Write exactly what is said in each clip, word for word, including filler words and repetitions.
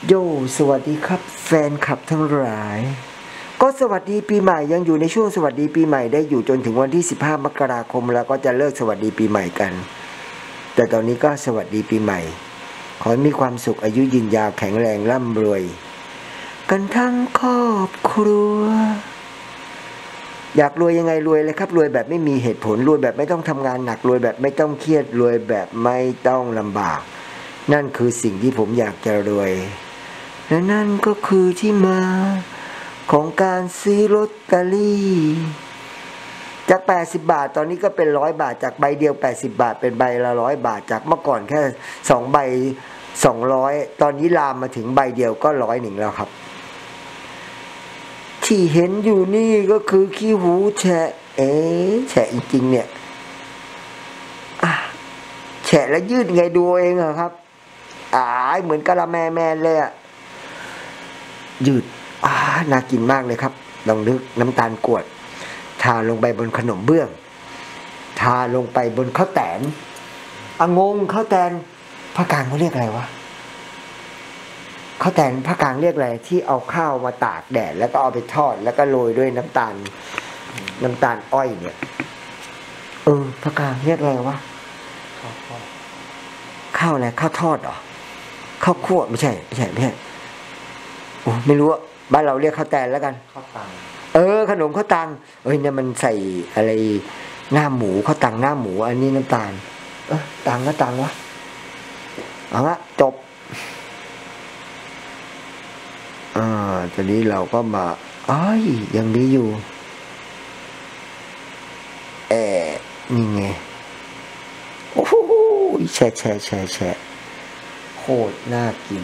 โยสวัสดีครับแฟนคลับทั้งหลายก็สวัสดีปีใหม่ยังอยู่ในช่วงสวัสดีปีใหม่ได้อยู่จนถึงวันที่สิบห้ามกราคมแล้วก็จะเลิกสวัสดีปีใหม่กันแต่ตอนนี้ก็สวัสดีปีใหม่ขอให้มีความสุขอายุยืนยาวแข็งแรงร่ำรวยกันทั้งครอบครัวอยากรวยยังไงรวยเลยครับรวยแบบไม่มีเหตุผลรวยแบบไม่ต้องทำงานหนักรวยแบบไม่ต้องเครียดรวยแบบไม่ต้องลำบากนั่นคือสิ่งที่ผมอยากจะรวยและนั่นก็คือที่มาของการซื้อลอตเตอรี่จากแปดสิบบาทตอนนี้ก็เป็นร้อยบาทจากใบเดียวแปดสิบบาทเป็นใบละร้อยบาทจากเมื่อก่อนแค่สองใบสองร้อยตอนนี้ลามมาถึงใบเดียวก็ร้อยหนึ่งแล้วครับที่เห็นอยู่นี่ก็คือขี้หูแฉะเอ๊ะแฉะจริงๆเนี่ยแฉะแล้วยืดไงดูเองเหรอครับอ่าเหมือนกะละแมแมนเลยอะยืดอ่าน่ากินมากเลยครับลองนึกน้ำตาลกวดทาลงไปบนขนมเบื้องทาลงไปบนข้าวแตนอะงงข้าวแตนภาคกลางเขาเรียกอะไรวะข้าวแตนภาคกลางเรียกอะไรที่เอาข้าวมาตากแดดแล้วก็เอาไปทอดแล้วก็โรยด้วยน้ำตาลน้ำตาลอ้อยเนี่ยเออภาคกลางเรียกอะไรวะข้าวอะไรข้าวทอดเหรอข้าวคั่วไม่ใช่ไม่ใช่ไม่ใช่โอ้ไม่รู้อ่ะบ้านเราเรียกข้าวแตนแล้วกันข้าวตังเออขนมข้าวตังเอ้ยเนี่ยมันใส่อะไรหน้าหมูข้าวตังหน้าหมูอันนี้น้ำตาลเออตังก็ตังวะเอาละจบอ่าตอนนี้เราก็มาอ้ยยังมีอยู่เออนี่ไงโอ้โหแฉะแฉะแฉะแฉะโคตรน่ากิน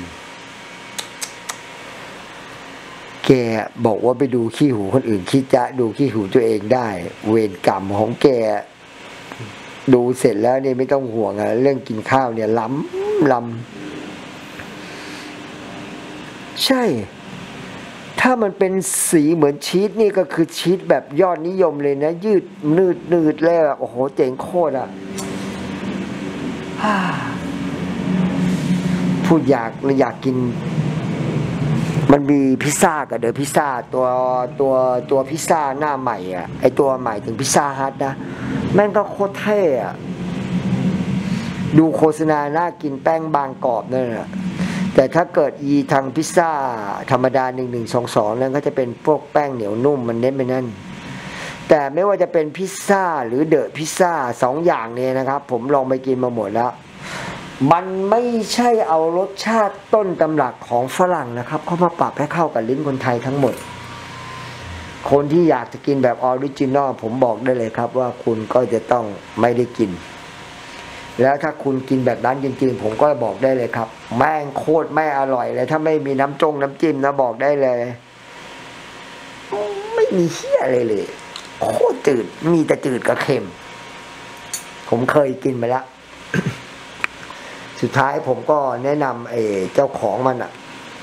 แกบอกว่าไปดูขี้หูคนอื่นขี้จะดูขี้หูตัวเองได้เวรกรรมของแกดูเสร็จแล้วเนี่ยไม่ต้องห่วงอะเรื่องกินข้าวเนี่ยล้ำล้ำใช่ถ้ามันเป็นสีเหมือนชีสนี่ก็คือชีสแบบยอดนิยมเลยนะยืดนืดนืดเลยอะโอ้โหเจ๋งโคตรอะพูดอยากอยากกินมันมีพิซซ่ากับเดอะพิซซ่าตัวตัวตัวพิซซ่าหน้าใหม่อ่ะไอตัวใหม่ถึงพิซซ่าฮัทนะแม่งก็โคตรเท่อะดูโฆษณาน่ากินแป้งบางกรอบนั่นแหละแต่ถ้าเกิดอีทางพิซซ่าธรรมดาหนึ่งหนึ่งสองสองนั้นก็จะเป็นพวกแป้งเหนียวนุ่มมันเน้นไปนั่นแต่ไม่ว่าจะเป็นพิซซ่าหรือเดอะพิซซ่าสองอย่างเนี่ยนะครับผมลองไปกินมาหมดแล้วมันไม่ใช่เอารสชาติต้นตำรับของฝรั่งนะครับเขามาปรับให้เข้ากับลิ้นคนไทยทั้งหมดคนที่อยากจะกินแบบออริจินอลผมบอกได้เลยครับว่าคุณก็จะต้องไม่ได้กินแล้วถ้าคุณกินแบบนั้นจริงๆผมก็บอกได้เลยครับแม่งโคตรไม่อร่อยเลยถ้าไม่มีน้ำจงน้ำจิ้มนะบอกได้เลยไม่มีเหี้ยอะไรเลยโคตรจืดมีแต่จืดกับเค็มผมเคยกินมาแล้วสุดท้ายผมก็แนะนำไอ้เจ้าของมันอ่ะ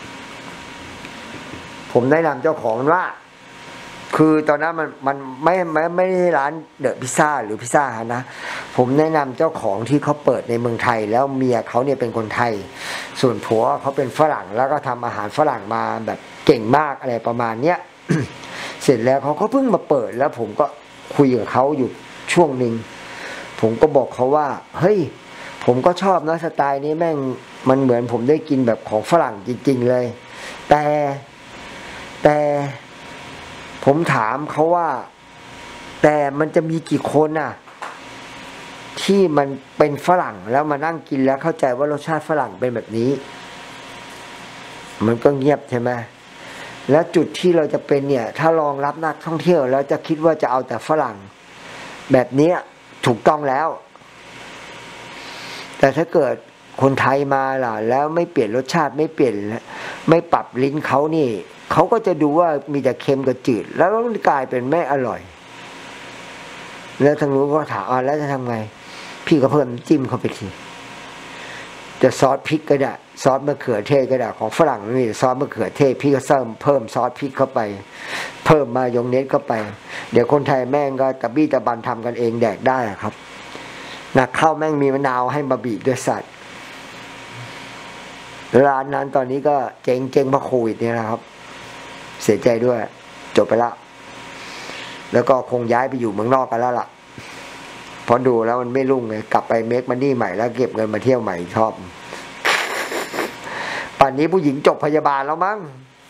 ผมแนะนำเจ้าของว่าคือตอนนั้นมันมันไม่ไม่ไม่ได้ร้านเดอะพิซซ่าหรือพิซซ่าฮะนะผมแนะนำเจ้าของที่เขาเปิดในเมืองไทยแล้วเมียเขาเนี่ยเป็นคนไทยส่วนผัวเขาเป็นฝรั่งแล้วก็ทำอาหารฝรั่งมาแบบเก่งมากอะไรประมาณเนี้ย เสร็จแล้วเขาก็เพิ่งมาเปิดแล้วผมก็คุยกับเขาอยู่ช่วงหนึ่งผมก็บอกเขาว่าเฮ้ยผมก็ชอบนะสไตล์นี้แม่งมันเหมือนผมได้กินแบบของฝรั่งจริงๆเลยแต่แต่ผมถามเขาว่าแต่มันจะมีกี่คนน่ะที่มันเป็นฝรั่งแล้วมานั่งกินแล้วเข้าใจว่ารสชาติฝรั่งเป็นแบบนี้มันก็เงียบใช่ไหมแล้วจุดที่เราจะเป็นเนี่ยถ้ารองรับนักท่องเที่ยวแล้วจะคิดว่าจะเอาแต่ฝรั่งแบบนี้ถูกต้องแล้วแต่ถ้าเกิดคนไทยมาล่ะแล้วไม่เปลี่ยนรสชาติไม่เปลี่ยนไม่ปรับลิ้นเขานี่เขาก็จะดูว่ามีแต่เค็มกับจืดแล้วก็กลายเป็นไม่อร่อยแล้วทางนู้นก็ถามอ่ะแล้วจะทำไงพี่ก็เพิ่มจิ้มเข้าไปทีจะซอสพริกก็ได้ซอสมะเขือเทศก็ได้ของฝรั่งนี่ซอสมะเขือเทศพี่ก็เพิ่มเพิ่มซอสพริกเข้าไปเพิ่มมายองเนสเข้าไปเดี๋ยวคนไทยแม่งก็ตะบี้ตะบันทำกันเองแดกได้ครับหนักเข้าแม่งมีมะนาวให้มาบีบด้วยสัตว์ร้านนั้นตอนนี้ก็เจ๊งเจ๊งเพราะโควิดเนี่ยนะครับเสียใจด้วยจบไปแล้วแล้วก็คงย้ายไปอยู่เมืองนอกกันแล้วล่ะเพราะดูแล้วมันไม่รุ่งเลยกลับไปเมคมันนี่ใหม่แล้วเก็บเงินมาเที่ยวใหม่ชอบป่านนี้ผู้หญิงจบพยาบาลแล้วมั้ง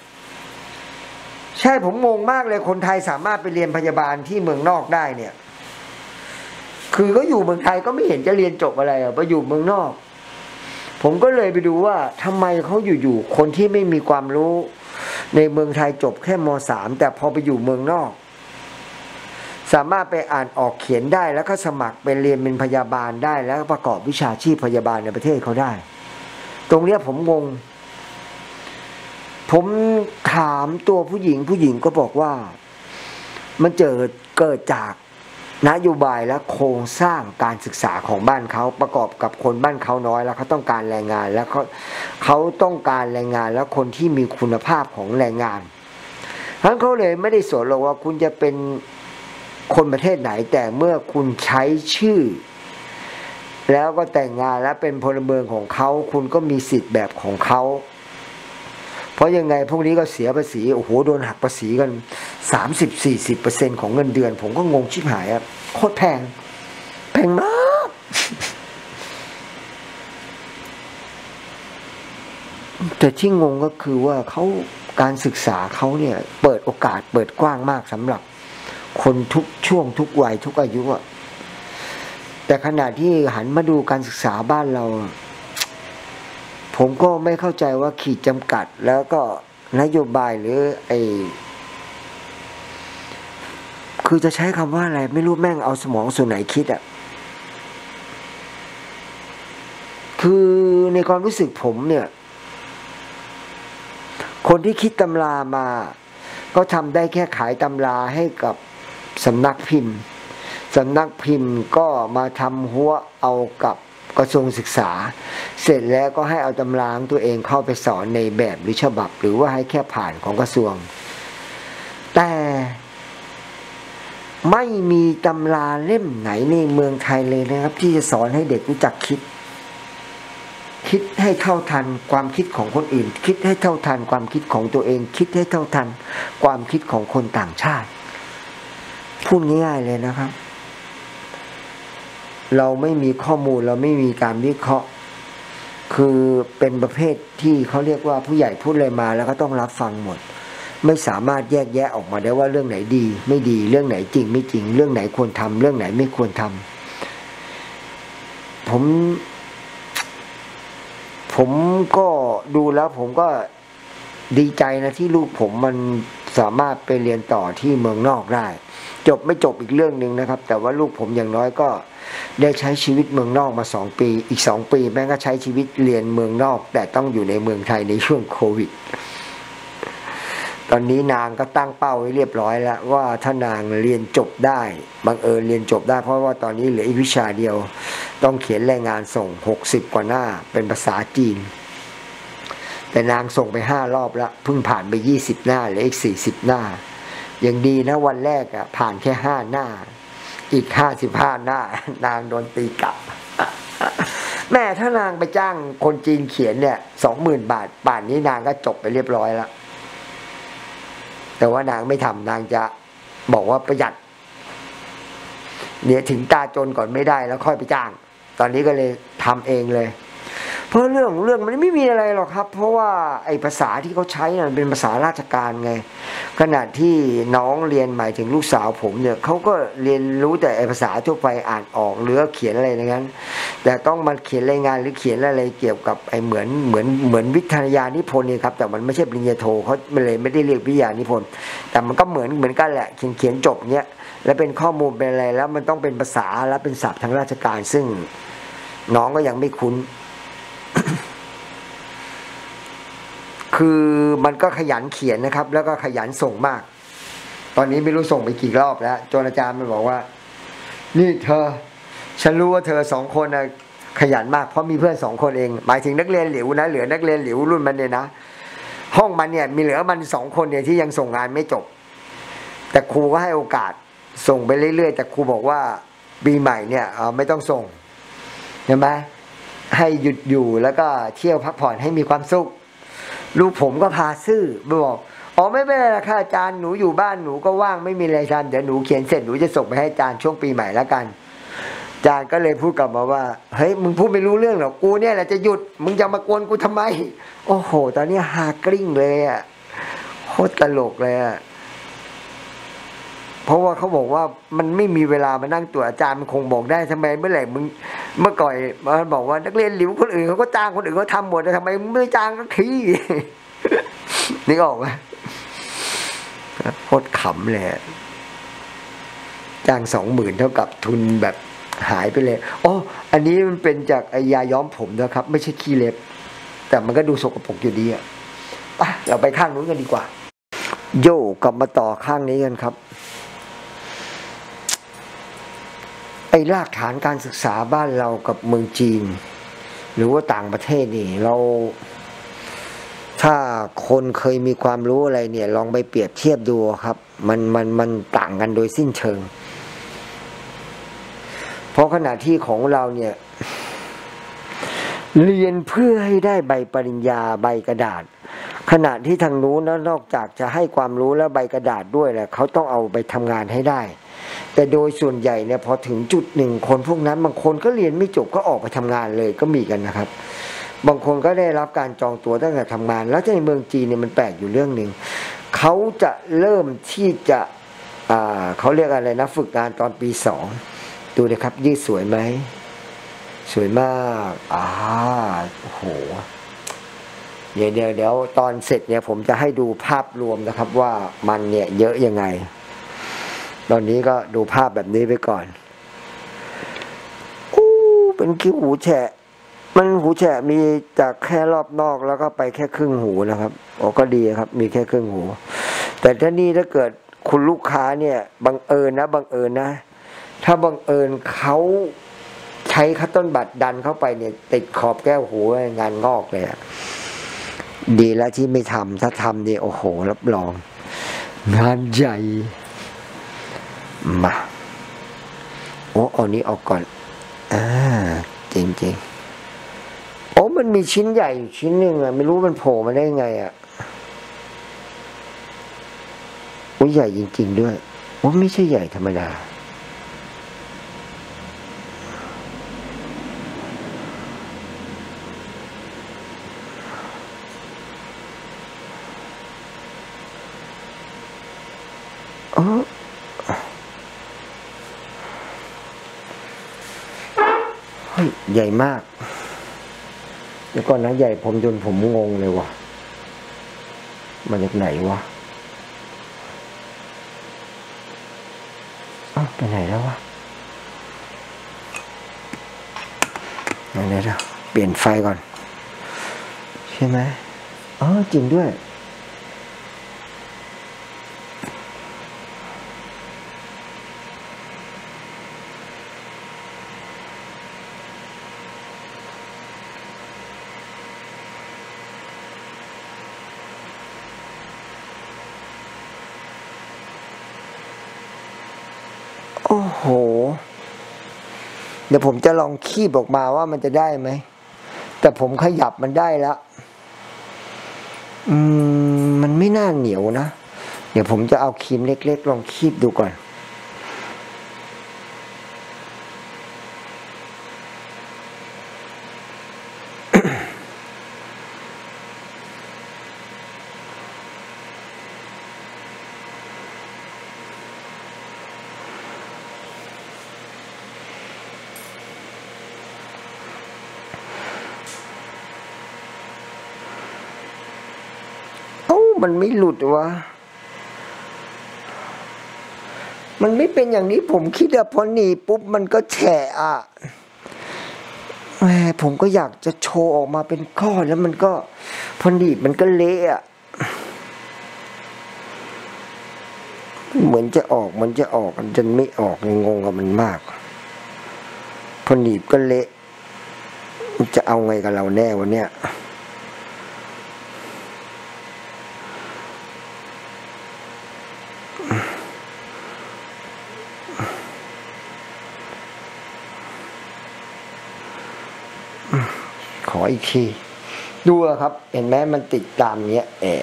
ใช่ผมงงมากเลยคนไทยสามารถไปเรียนพยาบาลที่เมืองนอกได้เนี่ยคือก็อยู่เมืองไทยก็ไม่เห็นจะเรียนจบอะไรอ่ะไปอยู่เมืองนอกผมก็เลยไปดูว่าทำไมเขาอยู่ๆคนที่ไม่มีความรู้ในเมืองไทยจบแค่ม.สาม แต่พอไปอยู่เมืองนอกสามารถไปอ่านออกเขียนได้แล้วก็สมัครไปเรียนเป็นพยาบาลได้แล้วประกอบวิชาชีพพยาบาลในประเทศเขาได้ตรงเนี้ยผมงงผมถามตัวผู้หญิงผู้หญิงก็บอกว่ามันเกิดเกิดจากนโยบายและโครงสร้างการศึกษาของบ้านเขาประกอบกับคนบ้านเขาน้อยแล้วเขาต้องการแรงงานแล้วเขาเขาต้องการแรงงานแล้วคนที่มีคุณภาพของแรงงานทั้งเขาเลยไม่ได้สนหรอกว่าคุณจะเป็นคนประเทศไหนแต่เมื่อคุณใช้ชื่อแล้วก็แต่งงานแล้วเป็นพลเมืองของเขาคุณก็มีสิทธิ์แบบของเขาเพราะยังไงพวกนี้ก็เสียภาษีโอ้โหโดนหักภาษีกัน สามสิบถึงสี่สิบเปอร์เซ็นต์ ของเงินเดือนผมก็งงชิบหายอ่ะโคตรแพงแพงมากแต่ที่งงก็คือว่าเขาการศึกษาเขาเนี่ยเปิดโอกาสเปิดกว้างมากสำหรับคนทุกช่วงทุกวัยทุกอายุอ่ะแต่ขณะที่หันมาดูการศึกษาบ้านเราผมก็ไม่เข้าใจว่าขีดจำกัดแล้วก็นโยบายหรือไอคือจะใช้คำว่าอะไรไม่รู้แม่งเอาสมองส่วนไหนคิดอ่ะคือในความรู้สึกผมเนี่ยคนที่คิดตำรามาก็ทำได้แค่ขายตำราให้กับสำนักพิมพ์สำนักพิมพ์ก็มาทำหัวเอากับกระทรวงศึกษาเสร็จแล้วก็ให้เอาตำราของตัวเองเข้าไปสอนในแบบหรือฉบับหรือว่าให้แค่ผ่านของกระทรวงแต่ไม่มีตำราเล่มไหนในเมืองไทยเลยนะครับที่จะสอนให้เด็กรู้จักคิดคิดให้เท่าทันความคิดของคนอื่นคิดให้เท่าทันความคิดของตัวเองคิดให้เท่าทันความคิดของคนต่างชาติพูดง่ายๆเลยนะครับเราไม่มีข้อมูลเราไม่มีการวิเคราะห์คือเป็นประเภทที่เขาเรียกว่าผู้ใหญ่พูดอะไรมาแล้วก็ต้องรับฟังหมดไม่สามารถแยกแยะออกมาได้ว่าเรื่องไหนดีไม่ดีเรื่องไหนจริงไม่จริงเรื่องไหนควรทำเรื่องไหนไม่ควรทำผมผมก็ดูแล้วผมก็ดีใจนะที่ลูกผมมันสามารถไปเรียนต่อที่เมืองนอกได้จบไม่จบอีกเรื่องนึงนะครับแต่ว่าลูกผมอย่างน้อยก็ได้ใช้ชีวิตเมืองนอกมาสองปีอีกสองปีแม่ก็ใช้ชีวิตเรียนเมืองนอกแต่ต้องอยู่ในเมืองไทยในช่วงโควิดตอนนี้นางก็ตั้งเป้าไว้เรียบร้อยแล้วว่าถ้านางเรียนจบได้บังเอิญเรียนจบได้เพราะว่าตอนนี้เหลืออีกวิชาเดียวต้องเขียนรายงานส่งหกสิบกว่าหน้าเป็นภาษาจีนแต่นางส่งไปห้ารอบแล้วเพิ่งผ่านไปยี่สิบหน้าเหลืออีกสี่สิบหน้ายังดีนะวันแรกอ่ะผ่านแค่ห้าหน้าอีกห้าสิบห้าหน้านางโดนตีกลับแม่ถ้านางไปจ้างคนจีนเขียนเนี่ยสองหมื่นบาทป่านนี้นางก็จบไปเรียบร้อยแล้วแต่ว่านางไม่ทำนางจะบอกว่าประหยัดเนี่ยถึงตาจนก่อนไม่ได้แล้วค่อยไปจ้างตอนนี้ก็เลยทำเองเลยเพราะเรื่องเรื่องมันไม่มีอะไรหรอกครับเพราะว่าไอ้ภาษาที่เขาใช้น่ะเป็นภาษาราชการไงขณะที่น้องเรียนหมายถึงลูกสาวผมเนี่ยเขาก็เรียนรู้แต่ไอ้ภาษาทั่วไปอ่านออกหรือเขียนอะไรอย่างนั้นแต่ต้องมาเขียนรายงานหรือเขียนอะไรเกี่ยวกับไอ้เหมือนเหมือนเหมือนวิทยานิพนธ์นี่ครับแต่มันไม่ใช่ปริญญาโทเขาเลยไม่ได้เรียกวิทยานิพนธ์แต่มันก็เหมือนเหมือนกันแหละเขียนเขียนจบเนี้ยแล้วเป็นข้อมูลเป็นอะไรแล้วมันต้องเป็นภาษาและเป็นศัพท์ทางราชการซึ่งน้องก็ยังไม่คุ้น คือมันก็ขยันเขียนนะครับแล้วก็ขยันส่งมากตอนนี้ไม่รู้ส่งไปกี่รอบแล้วจนอาจารย์มันบอกว่านี่เธอฉันรู้ว่าเธอสองคนนะขยันมากเพราะมีเพื่อนสองคนเองหมายถึงนักเรียนหลิวนะเหลือนักเรียนหลิวรุ่นมันเนี่ยนะห้องมันเนี่ยมีเหลือมันสองคนเนี่ยที่ยังส่งงานไม่จบแต่ครูก็ให้โอกาสส่งไปเรื่อยๆแต่ครูบอกว่าปีใหม่เนี่ยไม่ต้องส่งเห็นไหมให้หยุดอยู่แล้วก็เที่ยวพักผ่อนให้มีความสุขลูกผมก็พาซื่อบอกอ๋อไม่เป็นไรละค่ะอาจารย์หนูอยู่บ้านหนูก็ว่างไม่มีอะไรทำเดี๋ยวหนูเขียนเสร็จหนูจะส่งไปให้อาจารย์ช่วงปีใหม่แล้วกันอาจารย์ก็เลยพูดกลับมาว่าเฮ้ยมึงพูดไม่รู้เรื่องหรอกกูเนี่ยแหละจะหยุดมึงจะมากวนกูทำไมโอ้โหตอนนี้ฮากริ้งเลยอ่ะโคตรตลกเลยอ่ะเพราะว่าเขาบอกว่ามันไม่มีเวลามานั่งตรวจอาจารย์มันคงบอกได้ทำไมเมื่อไหร่มึงเมื่อก่อนมันบอกว่านักเรียนหลิวคนอื่นเขาก็จ้างคนอื่นเขาทำหมดแต่ทำไมมึงไม่จ้างสักทีนึกออกไหมโคตรขำเลยจ้างสองหมื่นเท่ากับทุนแบบหายไปเลยอ๋ออันนี้มันเป็นจากไอยาย้อมผมนะครับไม่ใช่ขี้เล็บแต่มันก็ดูสกปรกอยู่ดีอ่ะไปเราไปข้างนู้นกันดีกว่าโย่กลับมาต่อข้างนี้กันครับไอ้รากฐานการศึกษาบ้านเรากับเมืองจีนหรือว่าต่างประเทศนี่เราถ้าคนเคยมีความรู้อะไรเนี่ยลองไปเปรียบเทียบดูครับมันมันมันต่างกันโดยสิ้นเชิงเพราะขณะที่ของเราเนี่ยเรียนเพื่อให้ได้ใบปริญญาใบกระดาษขณะที่ทางนู้นนอกจากจะให้ความรู้แล้วใบกระดาษด้วยแหละเขาต้องเอาไปทำงานให้ได้แต่โดยส่วนใหญ่เนี่ยพอถึงจุดหนึ่งคนพวกนั้นบางคนก็เรียนไม่จบก็ออกไปทำงานเลยก็มีกันนะครับบางคนก็ได้รับการจองตัวตั้งแต่ทำงานแล้วในเมืองจีนเนี่ยมันแปลกอยู่เรื่องหนึ่งเขาจะเริ่มที่จะอ่าเขาเรียกอะไรนะฝึกงานตอนปีสองดูเลยครับยืดสวยไหมสวยมากอ่าโอ้โหเดี๋ยวเดี๋ยวเดี๋ยวตอนเสร็จเนี่ยผมจะให้ดูภาพรวมนะครับว่ามันเนี่ยเยอะยังไงตอนนี้ก็ดูภาพแบบนี้ไปก่อนอู้เป็นคิ้วหูแฉะมันหูแฉะมีจากแค่รอบนอกแล้วก็ไปแค่ครึ่งหูนะครับโอ้ก็ดีครับมีแค่ครึ่งหูแต่ถ้านี่ถ้าเกิดคุณลูกค้าเนี่ยบังเอิญนะบังเอิญนะถ้าบังเอิญเขาใช้คัตต้นบัตรดันเข้าไปเนี่ยติดขอบแก้วหูงานงอกเลยอะดีแล้วที่ไม่ทำถ้าทำนี่โอ้โหรับรองงานใหญ่มาโอ้เอานี้ออกก่อนอ่าจริงๆโอ้มันมีชิ้นใหญ่ชิ้นหนึ่งอะไม่รู้มันโผล่มาได้ไงอะโอ้ใหญ่จริงๆด้วยโอ้ไม่ใช่ใหญ่ธรรมดาอ๋อใหญ่มากเดี๋ยวก่อนนะใหญ่ผมจนผมงงเลยวะมาจากไหนวะอ้าวไปไหนแล้ววะเดี๋ยวเดี๋ยวเปลี่ยนไฟก่อนใช่ไหมอ๋อจริงด้วยโอ้โหเดี๋ยวผมจะลองคีบออกมาว่ามันจะได้ไหมแต่ผมขยับมันได้แล้วอืมมันไม่น่าเหนียวนะเดี๋ยวผมจะเอาครีมเล็กๆลองคีบดูก่อนมันไม่หลุดวะมันไม่เป็นอย่างนี้ผมคิดว่าพอหนีปุ๊บมันก็แฉะอ่ะแหมผมก็อยากจะโชว์ออกมาเป็นก้อนแล้วมันก็พอหนีมันก็เละอ่ะเหมือนจะออกมันจะออกมันจนไม่ออกงงกับมันมากพอหนีก็เละจะเอาไงกับเราแน่วันเนี้ยอืมขออีกทีดูครับเห็นไหมมันติดตามเนี้ยเออ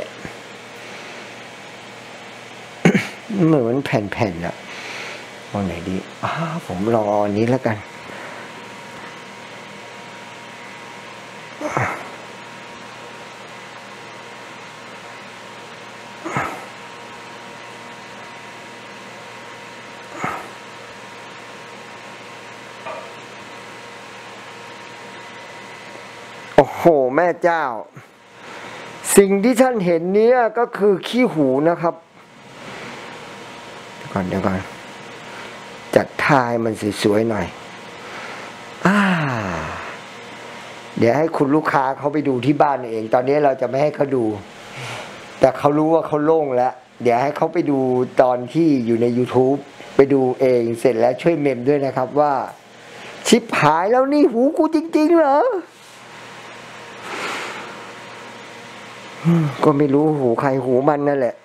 เหมือนแผ่นๆอะเอาไหนดีอ้าผมรออันนี้แล้วกันโอ้โหแม่เจ้าสิ่งที่ท่านเห็นเนี้ยก็คือขี้หูนะครับเดี๋ยวก่อนเดี๋ยวก่อนจัดท่าให้มันสวยๆหน่อยอ่าเดี๋ยวให้คุณลูกค้าเขาไปดูที่บ้านเองตอนนี้เราจะไม่ให้เขาดูแต่เขารู้ว่าเขาโล่งแล้วเดี๋ยวให้เขาไปดูตอนที่อยู่ใน YouTube ไปดูเองเสร็จแล้วช่วยเมมด้วยนะครับว่าชิบหายแล้วนี่หูกูจริงๆเหรอก็ไม่รู้หูใครหูมันนั่นแหละ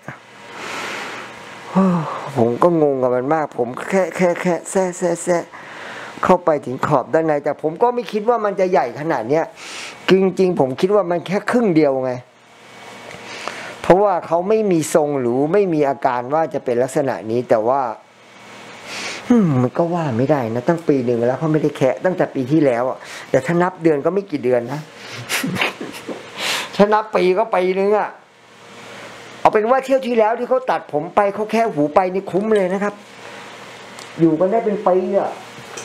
ผมก็งงกับมันมากผมแค่แค่แค่แซ่แซ่แซ่เข้าไปถึงขอบด้านในแต่ผมก็ไม่คิดว่ามันจะใหญ่ขนาดเนี้ยจริงๆผมคิดว่ามันแค่ครึ่งเดียวไงเพราะว่าเขาไม่มีทรงหรือไม่มีอาการว่าจะเป็นลักษณะนี้แต่ว่ามันก็ว่าไม่ได้นะตั้งปีหนึ่งแล้วเขาไม่ได้แค่ตั้งแต่ปีที่แล้วอ่ะแต่ถ้านับเดือนก็ไม่กี่เดือนนะถ้านับปีก็ปีนึงอ่ะเอาเป็นว่าเที่ยวที่แล้วที่เขาตัดผมไปเขาแค่หูไปนี่คุ้มเลยนะครับอยู่กันได้เป็นปีอ่ะ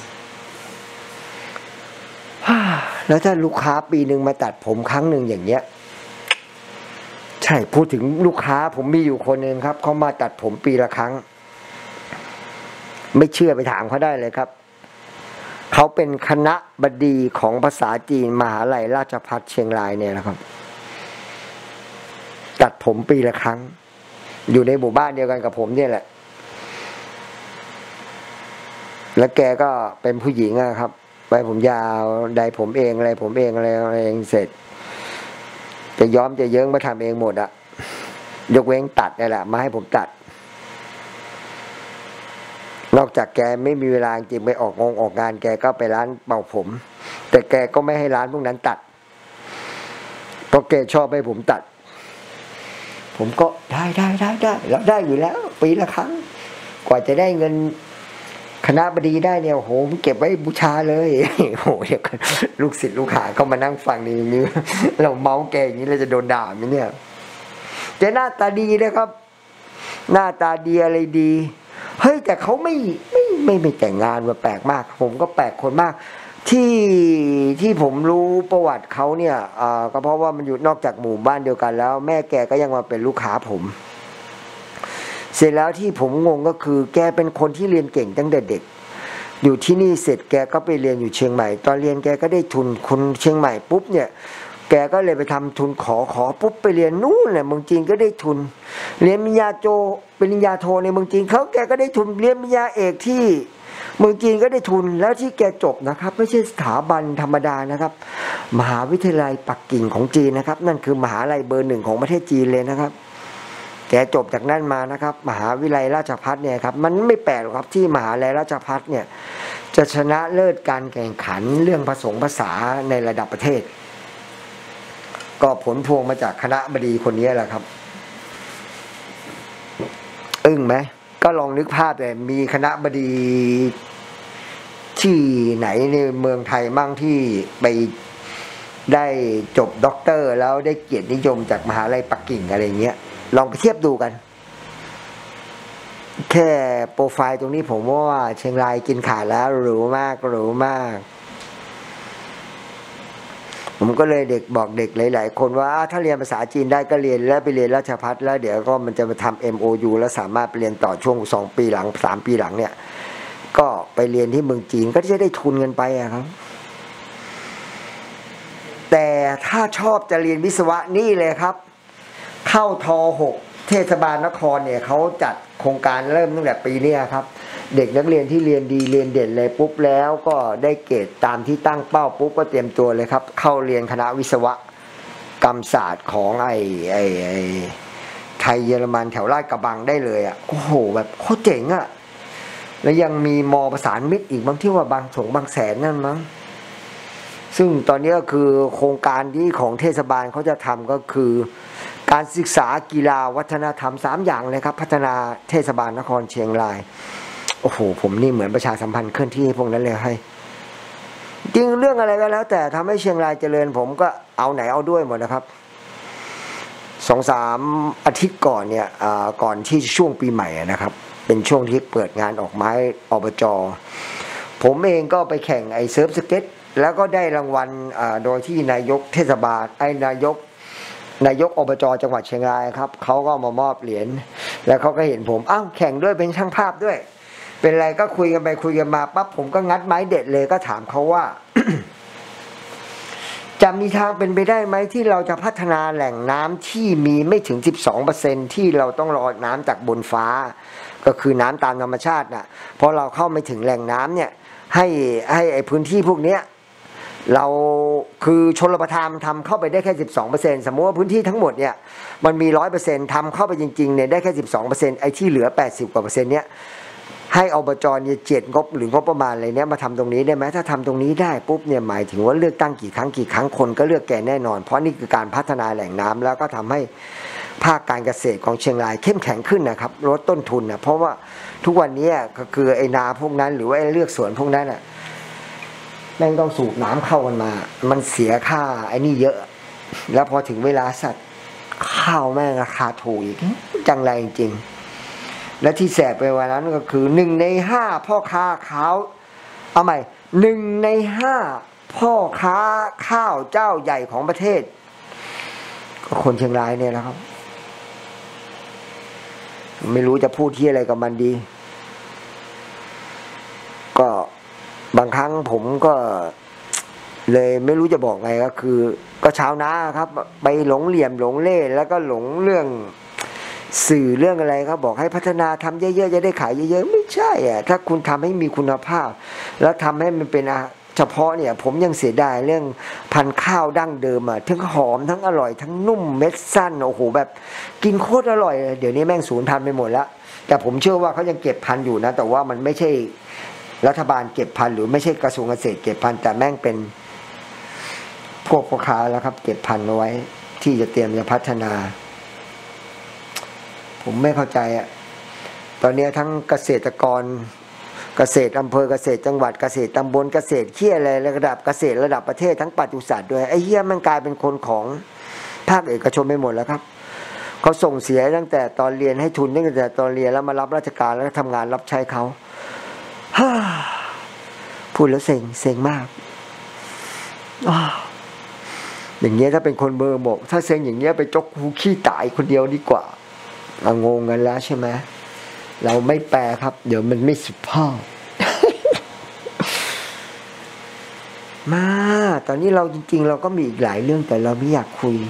แล้วถ้าลูกค้าปีหนึ่งมาตัดผมครั้งหนึ่งอย่างเงี้ยใช่พูดถึงลูกค้าผมมีอยู่คนนึงครับเขามาตัดผมปีละครั้งไม่เชื่อไปถามเขาได้เลยครับเขาเป็นคณะบดีของภาษาจีนมหาลัยราชภัฏเชียงรายเนี่ยนะครับตัดผมปีละครั้งอยู่ในหมู่บ้านเดียวกันกับผมเนี่ยแหละแล้วแกก็เป็นผู้หญิงอะครับไปผมยาวใดผมเองอะไรผมเองอะไรเองเสร็จจะย้อมจะเยิ้งมาทำเองหมดอะยกเว้นตัดนี่แหละมาให้ผมตัดนอกจากแกไม่มีเวลาจริงไปออกงงออกงานแกก็ไปร้านเป่าผมแต่แกก็ไม่ให้ร้านพวกนั้นตัดเพราะแกชอบให้ผมตัดผมก็ได้ได้ได้ได้รับได้อยู่แล้วปีละครั้งกว่าจะได้เงินคณะบดีได้เนี่ยโหผมเก็บไว้บูชาเลยโหเดี๋ยวลูกศิษย์ลูกหาเขามานั่งฟังนี่นี่เราเมาแกอย่างนี้เราจะโดนด่าไหมเนี่ยแกหน้าตาดีนะครับหน้าตาดีอะไรดีเฮ้ยแต่เขาไม่ไม่ไม่ไม่แต่งงานมาแปลกมากผมก็แปลกคนมากที่ที่ผมรู้ประวัติเขาเนี่ยอ่าก็เพราะว่ามันอยู่นอกจากหมู่บ้านเดียวกันแล้วแม่แกก็ยังมาเป็นลูกค้าผมเสร็จแล้วที่ผมงงก็คือแกเป็นคนที่เรียนเก่งตั้งแต่เด็กอยู่ที่นี่เสร็จแกก็ไปเรียนอยู่เชียงใหม่ตอนเรียนแกก็ได้ทุนคนเชียงใหม่ปุ๊บเนี่ยแกก็เลยไปทำทุนขอขอปุ๊บไปเรียนนู่นแหละเมืองจีนก็ได้ทุนเรียนปริญญาโทปริญญาโทในเมืองจีนเขาแกก็ได้ทุนเรียนปริญญาเอกที่เมืองจีนก็ได้ทุนแล้วที่แกจบนะครับไม่ใช่สถาบันธรรมดานะครับมหาวิทยาลัยปักกิ่งของจีนนะครับนั่นคือมหาลัยเบอร์หนึ่งของประเทศจีนเลยนะครับแกจบจากนั่นมานะครับมหาวิทยาลัยราชภัฏเนี่ยครับมันไม่แปลกหรอกครับที่มหาวิทยาลัยราชภัฏเนี่ยจะชนะเลิศการแข่งขันเรื่องผสมภาษาในระดับประเทศก็ผลพวงมาจากคณะบดีคนนี้แหละครับอึ้งไหมก็ลองนึกภาพเลยมีคณะบดีที่ไหนในเมืองไทยมั่งที่ไปได้จบด็อกเตอร์แล้วได้เกียรตินิยมจากมหาลัยปักกิ่งอะไรเงี้ยลองไปเทียบดูกันแค่โปรไฟล์ตรงนี้ผมว่าเชียงรายกินขาดแล้วหรูมากหรูมากผมก็เลยเด็กบอกเด็กหลายๆคนว่าถ้าเรียนภาษาจีนได้ก็เรียนแล้วไปเรียนราชภัฏแล้วเดี๋ยวก็มันจะมาทำ เอ็ม โอ ยู แล้วสามารถไปเรียนต่อช่วงสองปีหลังสามปีหลังเนี่ยก็ไปเรียนที่เมืองจีนก็จะได้ทุนเงินไปอะครับแต่ถ้าชอบจะเรียนวิศวะนี่เลยครับเข้าทหกเทศบาลนครเนี่ยเขาจัดโครงการเริ่มตั้งแต่ปีนี้ครับเด็กนักเรียนที่เรียนดีเรียนเด่นเลยปุ๊บแล้วก็ได้เกรดตามที่ตั้งเป้าปุ๊บก็เตรียมตัวเลยครับเข้าเรียนคณะวิศวกรรมศาสตร์ของไอ้ไอ้ไอ้ไทยเยอรมันแถวลาดกระบังได้เลยอ่ะโอ้โหแบบโคตรเจ๋งอ่ะแล้วยังมีมอประสานมิตรอีกบางที่ว่าบางสงบางแสนนั่นมั้งซึ่งตอนนี้ก็คือโครงการที่ของเทศบาลเขาจะทำก็คือการศึกษากีฬาวัฒนธรรมสามอย่างเลยครับพัฒนาเทศบาลนครเชียงรายโอ้โหผมนี่เหมือนประชาสัมพันธ์เคลื่อนที่พวกนั้นเลยให้จริงเรื่องอะไรก็แล้วแต่ทำให้เชียงรายเจริญผมก็เอาไหนเอาด้วยหมดนะครับสองสามอาทิตย์ก่อนเนี่ยก่อนที่ช่วงปีใหม่นะครับเป็นช่วงที่เปิดงานออกไม้อบจ.ผมเองก็ไปแข่งไอเซิร์ฟสเก็ตแล้วก็ได้รางวัลโดยที่นายกเทศบาลไอนายกนายกอบจ.จังหวัดเชียงรายครับเขาก็มามอบเหรียญแล้วเขาก็เห็นผมอ้าวแข่งด้วยเป็นช่างภาพด้วยเป็นไรก็คุยกันไปคุยกันมาปั๊บผมก็งัดไม้เด็ดเลยก็ถามเขาว่า จะมีทางเป็นไปได้ไหมที่เราจะพัฒนาแหล่งน้ำที่มีไม่ถึง สิบสองเปอร์เซ็นต์ ที่เราต้องรอน้ำจากบนฟ้าก็คือน้ำตามธรรมชาติน่ะพอเราเข้าไม่ถึงแหล่งน้ำเนี่ยให้ให้ไอ้พื้นที่พวกเนี้ยเราคือชลประทานทำเข้าไปได้แค่ สิบสองเปอร์เซ็นต์ สมมติว่าพื้นที่ทั้งหมดเนี่ยมันมี ร้อยเปอร์เซ็นต์ ทำเข้าไปจริงๆเนี่ยได้แค่ สิบสองเปอร์เซ็นต์ ไอ้ที่เหลือแปดสิบกว่าเปอร์เซ็นต์เนี้ยให้อบจ.เนี่ยเจ็ดงบหรืองบประมาณอะไรเนี้ยมาทำตรงนี้ได้ไหมถ้าทำตรงนี้ได้ปุ๊บเนี่ยหมายถึงว่าเลือกตั้งกี่ครั้งกี่ครั้งคนก็เลือกแกแน่นอนเพราะนี่คือการพัฒนาแหล่งน้ำแล้วก็ทำให้ภาคการเกษตรของเชียงรายเข้มแข็งขึ้นนะครับลดต้นทุนนะเพราะว่าทุกวันนี้ก็คือไอ้นาพวกนั้นหรือว่าไอ้เลือกสวนพวกนั้นอ่ะแม่งต้องสูบน้ำเข้ากันมามันเสียค่าไอ้นี่เยอะแล้วพอถึงเวลาสัตว์ข้าวแม่งราคาถูกอีกจังไรจริงและที่แสบไปวันนั้นก็คือหนึ่งในห้าพ่อค้าข้าวเอาใหม่หนึ่งในห้าพ่อค้าข้าวเจ้าใหญ่ของประเทศก็คนเชียงรายเนี่ยนะครับไม่รู้จะพูดที่อะไรกับมันดีก็บางครั้งผมก็เลยไม่รู้จะบอกไงก็คือก็ชาวนาครับไปหลงเหลี่ยมหลงเล่แล้วก็หลงเรื่องสื่อเรื่องอะไรครับบอกให้พัฒนาทำเยอะๆจะได้ขายเยอะๆไม่ใช่อ่ะถ้าคุณทำให้มีคุณภาพแล้วทำให้มันเป็นเฉพาะเนี่ยผมยังเสียดายเรื่องพันธุ์ข้าวดั้งเดิมอ่ะทั้งหอมทั้งอร่อยทั้งนุ่มเม็ดสั้นโอ้โหแบบกินโคตรอร่อยเดี๋ยวนี้แม่งสูญพันธุ์ไปหมดแล้วแต่ผมเชื่อว่าเขายังเก็บพันธุ์อยู่นะแต่ว่ามันไม่ใช่รัฐบาลเก็บพันธุ์หรือไม่ใช่กระทรวงเกษตรเก็บพันธุ์แต่แม่งเป็นพวกพ่อค้าแล้วครับเก็บพันธุ์เอาไว้ที่จะเตรียมจะพัฒนาผมไม่เข้าใจอ่ะตอนนี้ทั้งเกษตรกรเกษตรอำเภอเกษตรจังหวัดเกษตรตำบลเกษตรเขี้ยอะไรระดับเกษตรระดับประเทศทั้งปศุสัตว์ด้วยไอ้เหี้ยมันกลายเป็นคนของภาคเอกชนไปหมดแล้วครับเขาส่งเสียตั้งแต่ตอนเรียนให้ทุนตั้งแต่ตอนเรียนแล้วมารับราชการแล้วทำงานรับใช้เขาพูดแล้วเซ็งเซ็งมากอย่างเงี้ยถ้าเป็นคนเบอร์บอกถ้าเซ็งอย่างเงี้ยไปจกหูขี้ตายคนเดียวดีกว่างงกันแล้วใช่ไหมเราไม่แปลครับเดี๋ยวมันไม่สุภาพ มาตอนนี้เราจริงๆเราก็มีอีกหลายเรื่องแต่เราไม่อยากคุย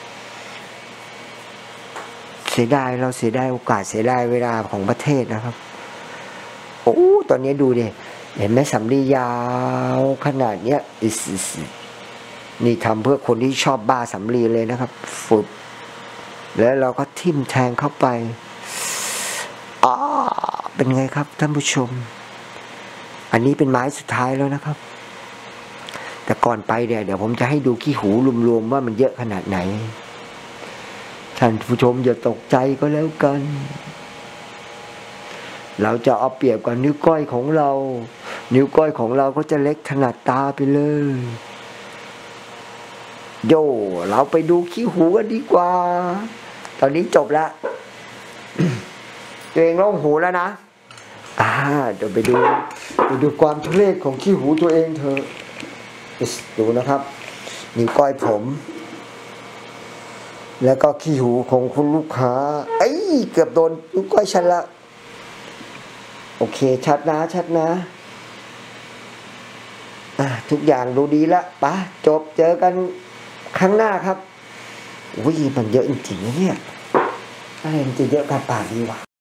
เสียดายเราเสียดายโอกาสเสียดายเวลาของประเทศนะครับโอ้ตอนนี้ดูดิเห็นไหมสำลียาวขนาดเนี้ยนี่ทำเพื่อคนที่ชอบบ้าสำลีเลยนะครับฝึกแล้วเราก็ทิ่มแทงเข้าไปอ๋อเป็นไงครับท่านผู้ชมอันนี้เป็นไม้สุดท้ายแล้วนะครับแต่ก่อนไปเนี่ยเดี๋ยวผมจะให้ดูขี้หูรวมๆว่ามันเยอะขนาดไหนท่านผู้ชมอย่าตกใจก็แล้วกันเราจะเอาเปรียบกับนิ้วก้อยของเรานิ้วก้อยของเราก็จะเล็กถนัดตาไปเลยโย่เราไปดูขี้หูกันดีกว่าตอนนี้จบแล้ว ตัวเองโล่งหูแล้วนะอ่าเดี๋ยวไปดูไปดูความทุเรศของขี้หูตัวเองเถอะดูนะครับนิ้วก้อยผมแล้วก็ขี้หูของคุณลูกค้าไอ้เกือบโดนนิ้วก้อยฉันละโอเคชัดนะชัดนะอ่ะทุกอย่างดูดีละปะจบเจอกันครั้งหน้าครับอุ้ยมันเยอะจริงๆนะเนี่ยอะไรมันจะเยอะกันป่านนี้วะ